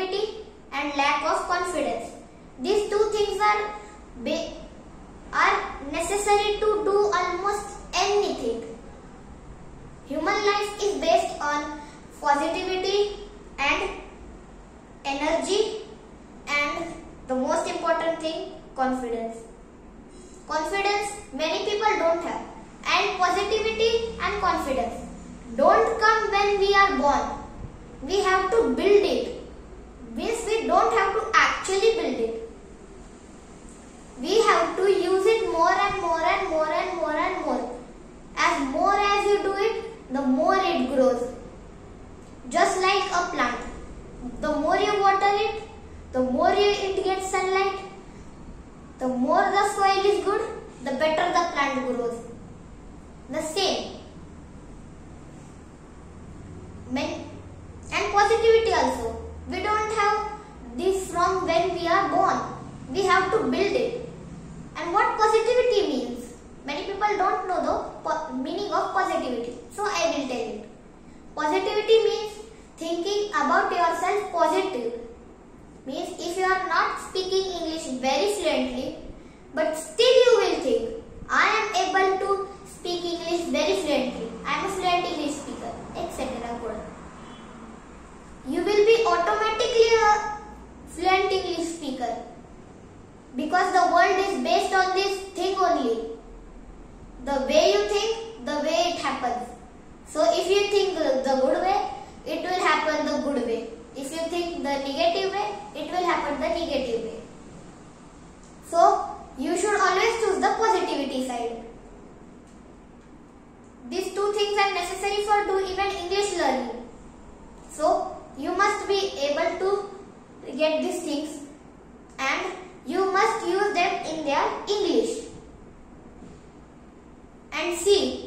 positivity and lack of confidence. These two things are necessary to do almost anything. Human life is based on positivity and energy, and the most important thing, confidence. Confidence many people don't have, and positivity and confidence don't come when we are born. We have to build it. Means we don't have to actually build it. We have to use it more and more and more and more and more as you do it, the more it grows. Just like a plant. The more you water it, the more it gets sunlight, the more the soil is good, the better the plant grows. The same. And positivity also. We don't have this from when we are born. We have to build it. And what positivity means? Many people don't know the meaning of positivity. So I will tell it. Positivity means thinking about yourself positive. Means if you are not speaking English very fluently, but still you will think, I am able to speak English very fluently. I am a fluent English speaker, etc. You will be automatically a fluent English speaker, because the world is based on this thing only. The way you think, the way it happens. So if you think the good way, it will happen the good way. If you think the negative way, it will happen the negative way. So you should always choose the positivity side. These two things are necessary for even English learning. So you must be able to get these things, and you must use them in their English. And see,